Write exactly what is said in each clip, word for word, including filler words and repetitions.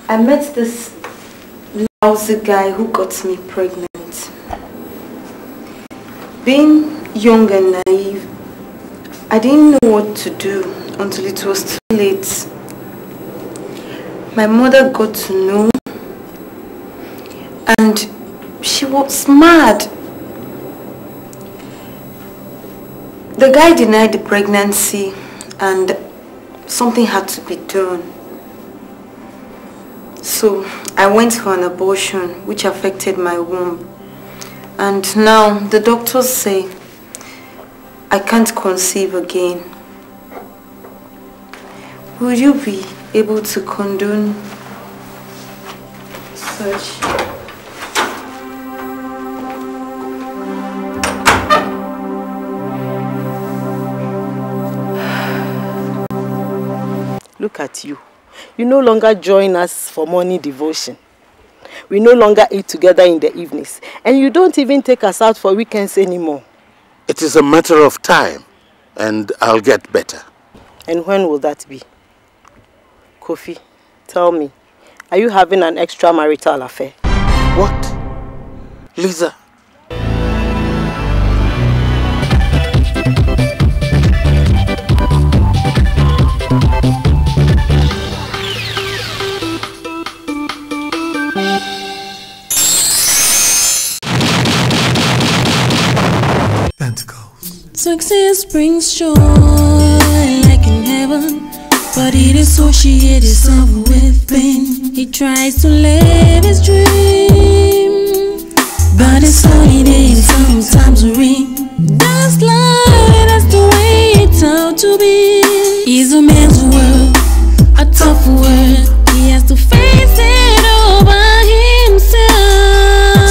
I met this lousy guy who got me pregnant. Being young and naive, I didn't know what to do until it was too late. My mother got to know and she was mad. The guy denied the pregnancy and something had to be done. So I went for an abortion which affected my womb. And now the doctors say I can't conceive again. Will you be able to condone such? Look at you. You no longer join us for morning devotion. We no longer eat together in the evenings. And you don't even take us out for weekends anymore. It is a matter of time. And I'll get better. And when will that be? Kofi, tell me. Are you having an extramarital affair? What? Lisa? Tentacles. Success brings joy like in heaven, but it associates itself with pain. He tries to live his dream, but it's sunny day and sometimes rain. That's life, that's the way it's out to be. It's a man's world, a tough world. He has to face it all by himself.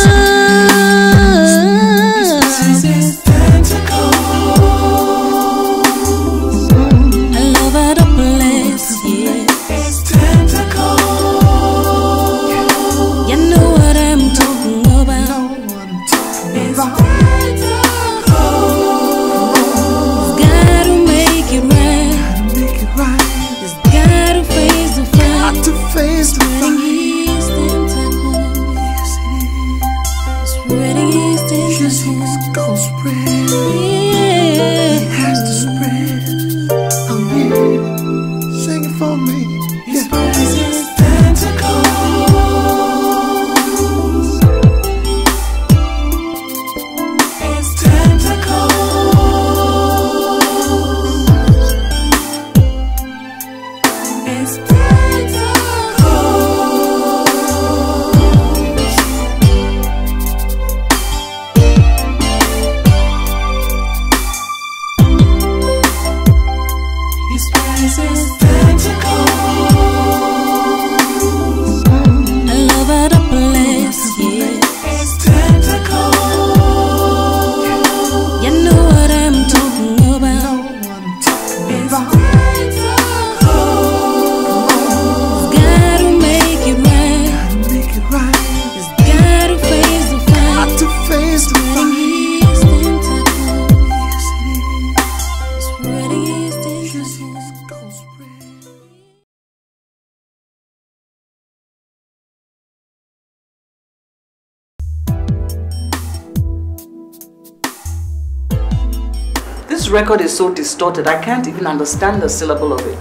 This record is so distorted, I can't even understand a syllable of it.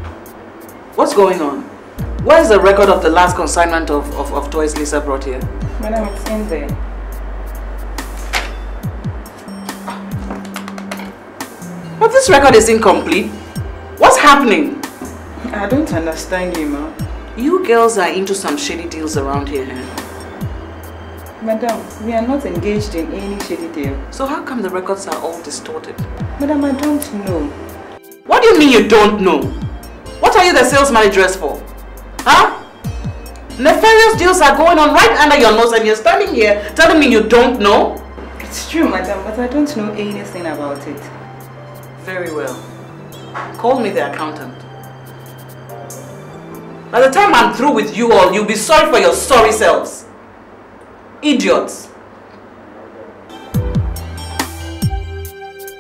What's going on? Where's the record of the last consignment of, of, of toys Lisa brought here? Madam, it's in there. But this record is incomplete. What's happening? I don't understand you, ma. You girls are into some shady deals around here, eh? Madam, we are not engaged in any shady deal. So how come the records are all distorted? Madam, I don't know. What do you mean you don't know? What are you the sales managers for? Huh? Nefarious deals are going on right under your nose and you're standing here telling me you don't know? It's true, madam, but I don't know anything about it. Very well. Call me the accountant. By the time I'm through with you all, you'll be sorry for your sorry selves. Idiots.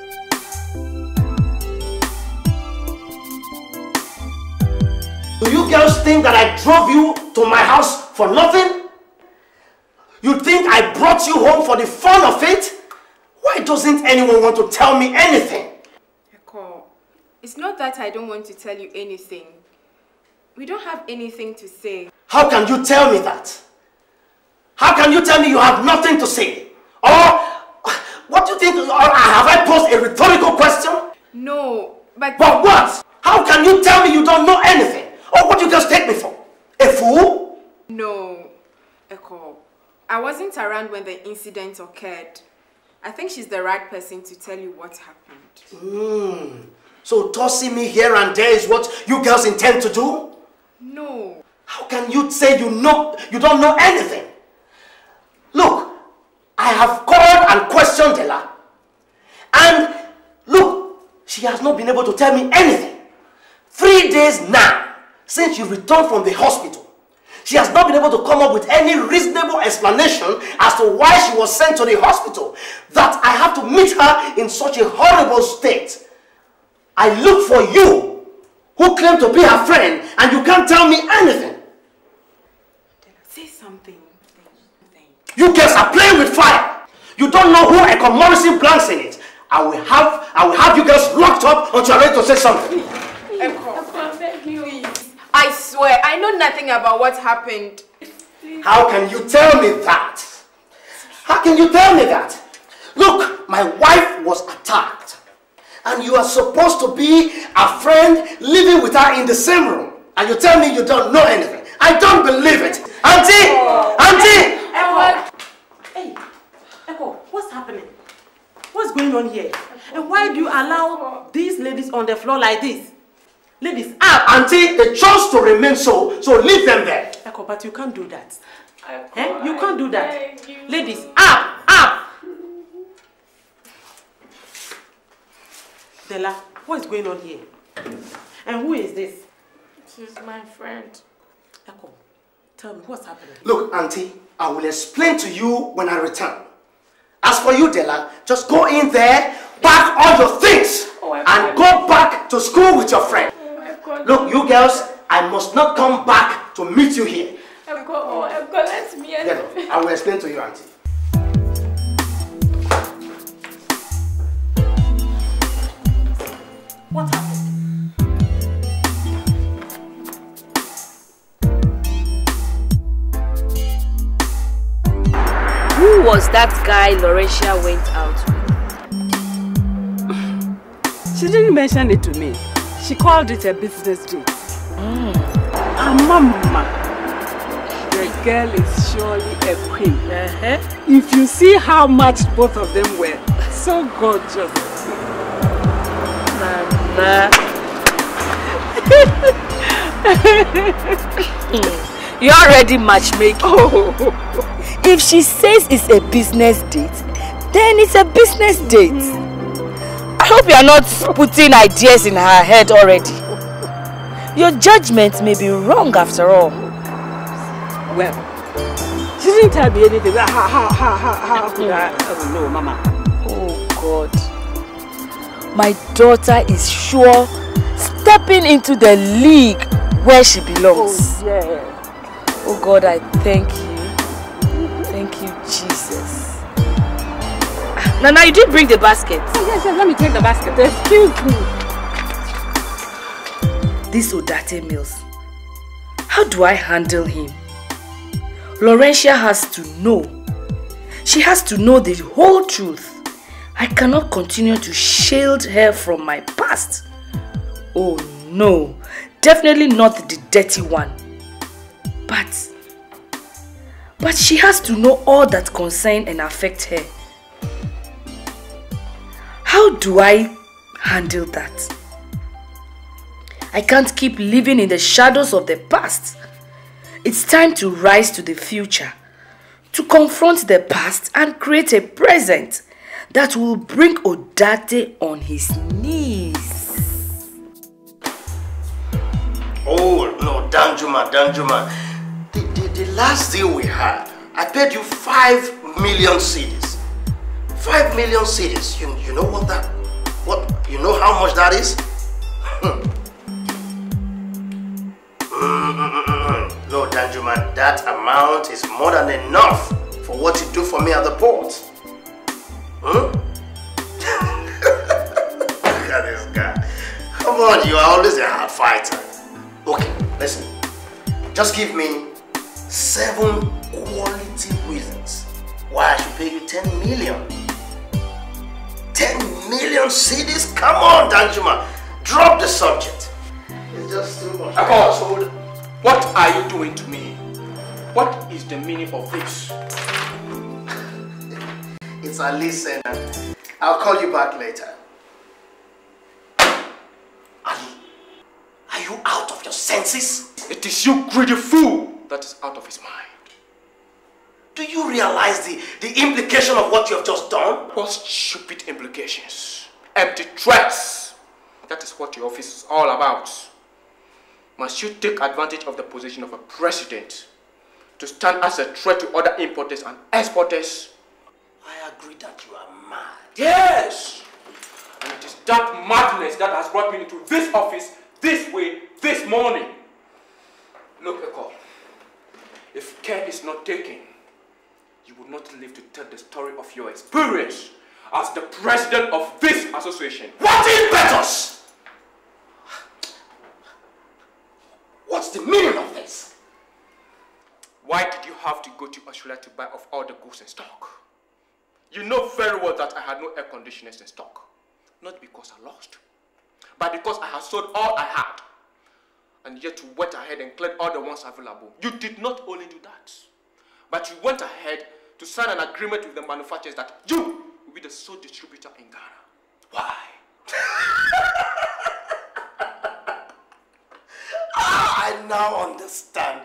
So you girls think that I drove you to my house for nothing? You think I brought you home for the fun of it? Why doesn't anyone want to tell me anything? Eko, it's not that I don't want to tell you anything. We don't have anything to say. How can you tell me that? How can you tell me you have nothing to say? Or, what do you think, or have I posed a rhetorical question? No, but... But what? How can you tell me you don't know anything? Or what do you guys take me for? A fool? No, Eko. I wasn't around when the incident occurred. I think she's the right person to tell you what happened. Hmm. So tossing me here and there is what you girls intend to do? No. How can you say you know you don't know anything? Look, I have called and questioned Della. And look, she has not been able to tell me anything. Three days now since you returned from the hospital. She has not been able to come up with any reasonable explanation as to why she was sent to the hospital. That I have to meet her in such a horrible state. I look for you, who claim to be her friend, and you can't tell me anything. Say something. You girls are playing with fire. You don't know who Eko Morrison blanks in it. I will have I will have you girls locked up until you're ready to say something. Eko, I beg you. Please. I swear, I know nothing about what happened. Please. How can you tell me that? How can you tell me that? Look, my wife was attacked. And you are supposed to be a friend living with her in the same room. And you tell me you don't know anything. I don't believe it. Auntie! Oh. Auntie! Eko! Hey, Eko, what's happening? What's going on here? And why do you allow these ladies on the floor like this? Ladies, up! Auntie, they chose to remain so, so leave them there. Eko, but you can't do that. Eh? You can't do that. Ladies, up! Up! Della, what is going on here? And who is this? She's my friend. Eko, tell me, what's happening? Look, Auntie, I will explain to you when I return. As for you, Della, just go in there, pack all your things, oh, and go back to school with your friend. Oh, look, you girls, I must not come back to meet you here. Eko, oh, Eko, let me in. I will explain to you, Auntie. What happened? Who was that guy Laurentia went out with? She didn't mention it to me. She called it a business date. Mm. Ah, mama, the girl is surely a queen. Uh-huh. If you see how much both of them were, so gorgeous. Mama. You're already matchmaking. Oh. If she says it's a business date, then it's a business date. I hope you're not putting ideas in her head already. Your judgment may be wrong after all. Well, she didn't tell me anything. How, how, how, how, how could I? Oh no, Mama. Oh God. My daughter is sure stepping into the league where she belongs. Oh, yeah. Oh God, I thank you. Thank you, Jesus. Nana, you did bring the basket. Oh, yes, yes, let me take the basket. Excuse me. This Odate Mills. How do I handle him? Laurentia has to know. She has to know the whole truth. I cannot continue to shield her from my past. Oh no, definitely not the dirty one. But, but she has to know all that concern and affect her. How do I handle that? I can't keep living in the shadows of the past. It's time to rise to the future, to confront the past and create a present that will bring Odate on his knees. Oh no, Danjuma, Danjuma. The, the, the last deal we had, I paid you five million cedis. Five million cedis. You, you know what that, what, you know how much that is? mm. Danjuma, that amount is more than enough for what you do for me at the port. Hmm? Look at this guy. Come on, you are always a hard fighter. Okay, listen. Just give me seven quality reasons why I should pay you ten million. ten million C Ds? Come on, Danjuma. Drop the subject. It's just too much. Akos, what are you doing to me? What is the meaning of this? It's a listen. I'll call you back later. Ali, are you out of your senses? It is you, greedy fool, that is out of his mind. Do you realize the, the implication of what you have just done? What stupid implications? Empty threats. That is what your office is all about. Must you take advantage of the position of a president to stand as a threat to other importers and exporters? I agree that you are mad. Yes! And it is that madness that has brought me into this office this way, this morning. Look, Eko, if care is not taken, you will not live to tell the story of your experience as the president of this association. What impetus? What's the meaning of this? Why did you have to go to Australia to buy off all the goods in stock? You know very well that I had no air conditioners in stock. Not because I lost, but because I had sold all I had. And yet you went ahead and cleared all the ones available. You did not only do that, but you went ahead to sign an agreement with the manufacturers that you will be the sole distributor in Ghana. Why? Ah, I now understand.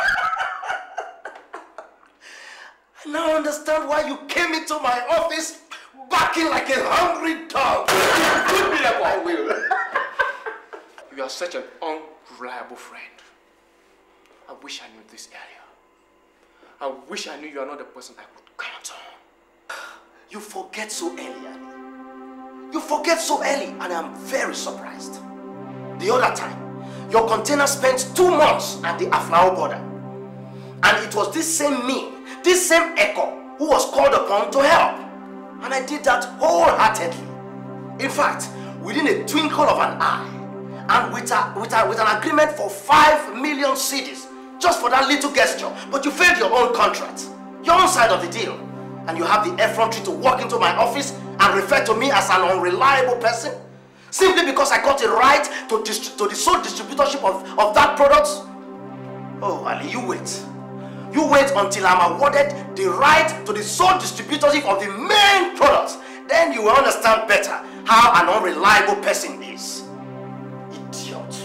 I now understand why you came into my office barking like a hungry dog. Good me, I will. You are such an unreliable friend. I wish I knew this earlier. I wish I knew you are not the person I could count on. You forget so early, Ali. You forget so early, and I'm very surprised. The other time, your container spent two months at the Aflao border. And it was this same me, this same Eko, who was called upon to help. And I did that wholeheartedly. In fact, within a twinkle of an eye, and with, a, with, a, with an agreement for five million C Ds, just for that little gesture. But you failed your own contract, your own side of the deal. And you have the effrontery to walk into my office and refer to me as an unreliable person? Simply because I got a right to, to the sole distributorship of, of that product? Oh, Ali, you wait. You wait until I'm awarded the right to the sole distributorship of the main product. Then you will understand better how an unreliable person is. Idiot.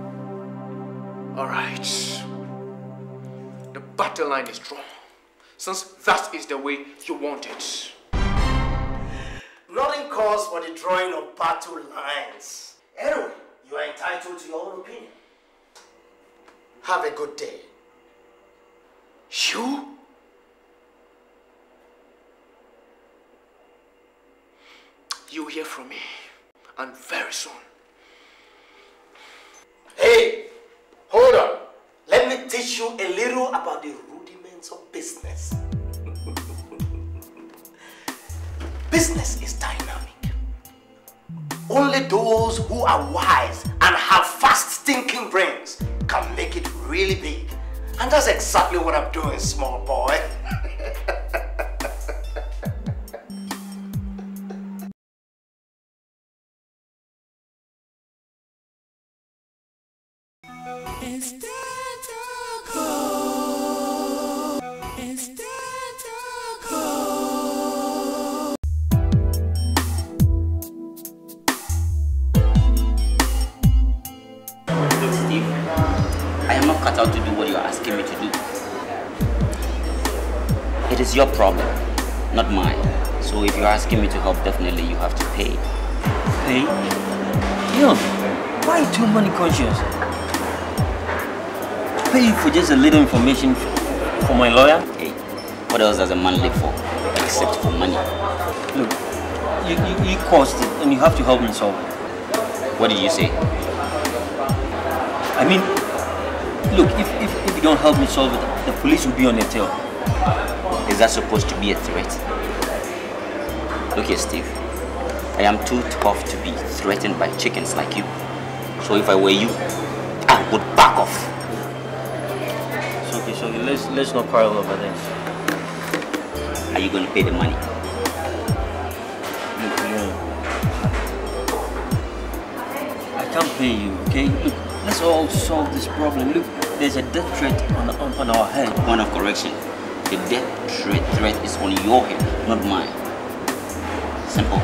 Alright. The battle line is drawn, since that is the way you want it. Nothing calls for the drawing of battle lines. Anyway, you are entitled to your own opinion. Have a good day. You? You will hear from me, and very soon. Hey, hold on. Let me teach you a little about the rudiments of business. Business is dynamic. Only those who are wise and have fast thinking brains can make it really big. And that's exactly what I'm doing, small boy. It's TENTACLES. It's TENTACLES. Look, Steve, I am not cut out to do what you are asking me to do. It is your problem, not mine. So if you're asking me to help, definitely you have to pay. Pay? Yo, why are you too money conscious? Pay you for just a little information for my lawyer? Hey, what else does a man live for, except for money? Look, you, you, you caused it and you have to help me solve it. What did you say? I mean, look, if, if, if you don't help me solve it, the police will be on your tail. Is that supposed to be a threat? Look here, Steve. I am too tough to be threatened by chickens like you. So if I were you, I would back off. It's okay, it's okay. Let's, let's not quarrel over this. Are you going to pay the money? Look, yeah. I can't pay you, okay? Look, let's all solve this problem. Look, there's a death threat on, on, on our head. Point of correction. The death threat, threat is on your head, not mine. Simple.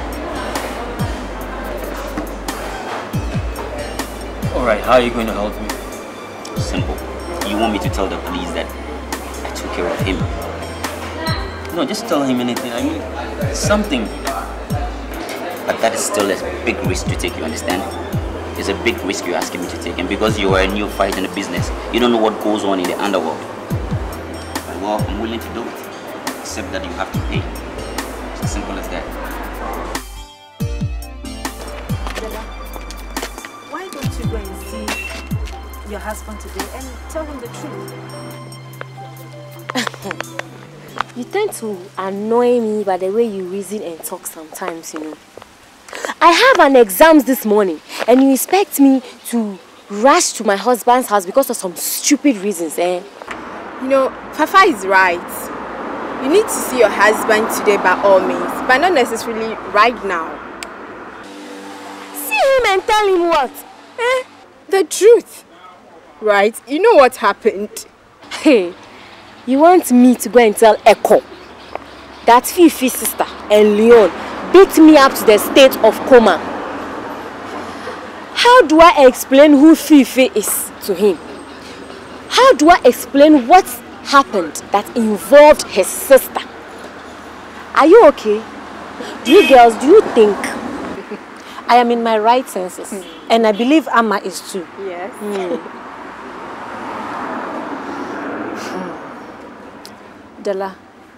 Alright, how are you going to help me? Simple. You want me to tell the police that I took care of him? No, just tell him anything. I mean, something. But that is still a big risk to take, you understand? It's a big risk you're asking me to take. And because you are a new fight in the business, you don't know what goes on in the underworld. But well, I'm willing to do it. Except that you have to pay. It's as simple as that. Why don't you go and see your husband today and tell him the truth? You tend to annoy me by the way you reason and talk sometimes, you know. I have an exam this morning and you expect me to rush to my husband's house because of some stupid reasons, eh? You know, Papa is right. You need to see your husband today by all means, but not necessarily right now. See him and tell him what? Eh? The truth. Right? You know what happened? Hey, you want me to go and tell Echo that Fifi's sister and Leon beat me up to the state of coma? How do I explain who Fifi is to him? How do I explain what happened that involved his sister? Are you okay? Do you girls, do you think I am in my right senses? Mm. And I believe Amma is too. Yes. Mm. Della,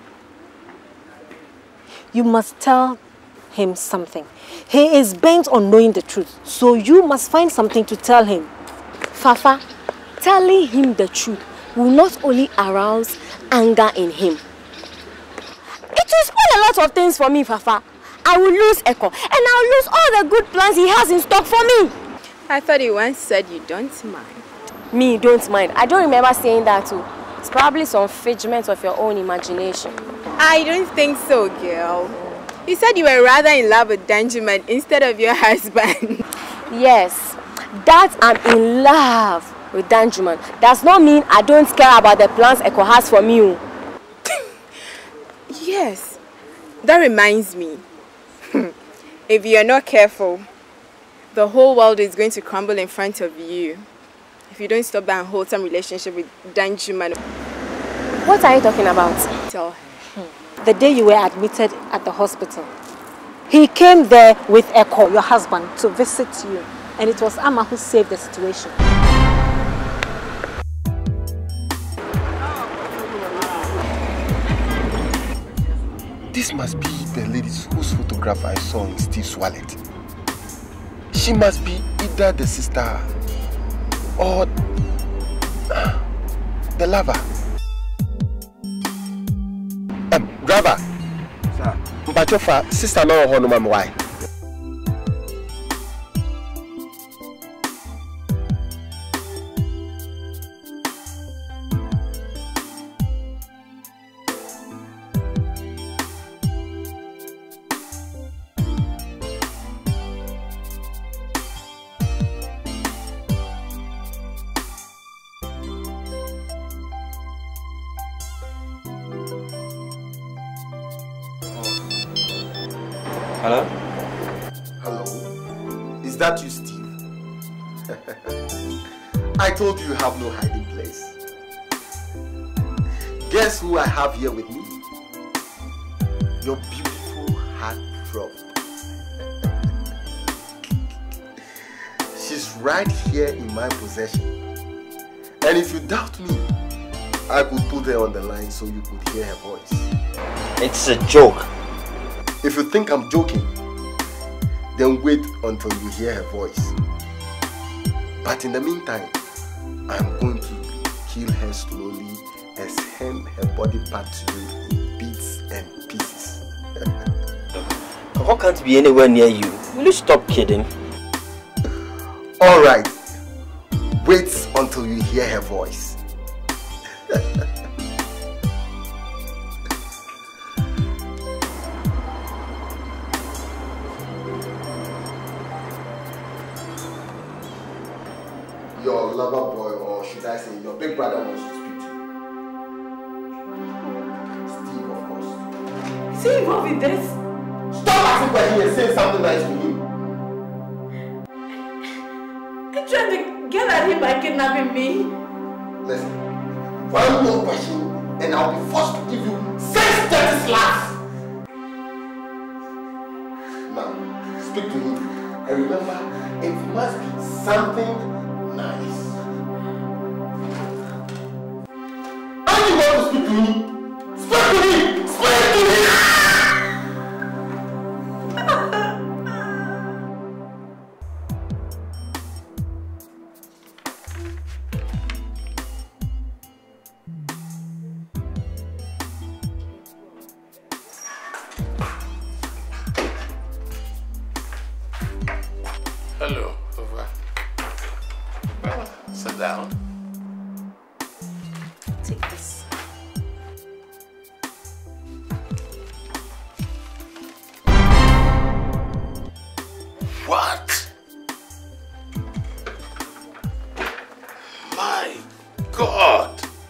you must tell him something. He is bent on knowing the truth, so you must find something to tell him. Fafa, telling him the truth will not only arouse anger in him. It will spoil a lot of things for me, Fafa. I will lose Echo, and I will lose all the good plans he has in stock for me. I thought you once said you don't mind. Me, don't mind. I don't remember saying that too. It's probably some figment of your own imagination. I don't think so, girl. You said you were rather in love with Benjamin instead of your husband. Yes, that I'm in love with Benjamin does not mean I don't care about the plans Echo has for me. Yes, that reminds me. If you're not careful, the whole world is going to crumble in front of you. If you don't stop that wholesome relationship with Benjamin. What are you talking about? Tell her. The day you were admitted at the hospital, he came there with Echo, your husband, to visit you. And it was Amma who saved the situation. This must be the lady whose photograph I saw in Steve's wallet. She must be either the sister or uh, the lover. Um, driver. Sir. Mpachofa, sister no ho no mam why? Hello? Hello? Is that you, Steve? I told you you have no hiding place. Guess who I have here with me? Your beautiful heartthrob. She's right here in my possession. And if you doubt me, I could put her on the line so you could hear her voice. It's a joke. If you think I'm joking, then wait until you hear her voice. But in the meantime, I'm going to kill her slowly and send her body back to you in bits and pieces. Koko can't be anywhere near you. Will you stop kidding? Alright. Wait until you hear her voice. Your lover boy, or should I say your big brother, wants to speak to you. Steve, of course. Is he involved in this? Stop asking questions and say something nice to him. I'm trying to get at him by kidnapping me. Listen, one more question and I'll be forced to give you six dirty slaps. Now, speak to him. And remember, it must be something nice. How do you want to speak to me? Speak to me! Speak to me! Hello, over. Well, sit down. Take this. What? My God!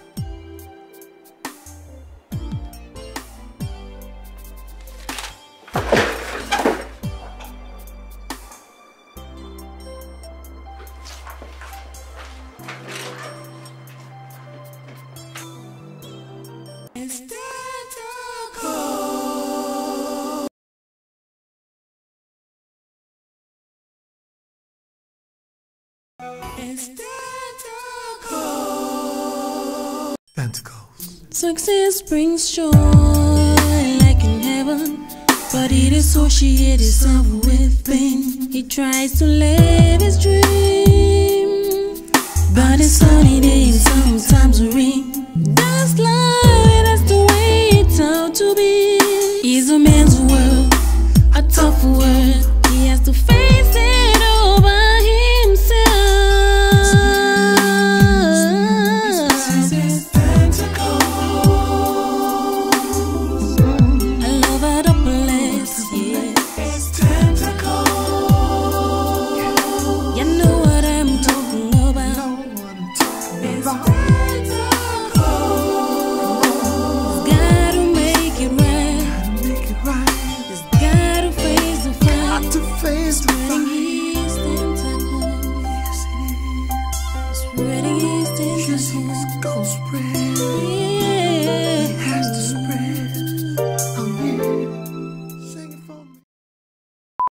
Tentacles. Success brings joy like in heaven, but it associates itself with pain. He tries to live his dream, but it's sunny day and sometimes rain. That's life, that's the way it's out to be. It's a man's world, a tough world. He has to face it all by himself. Spreading his tentacles, go spread.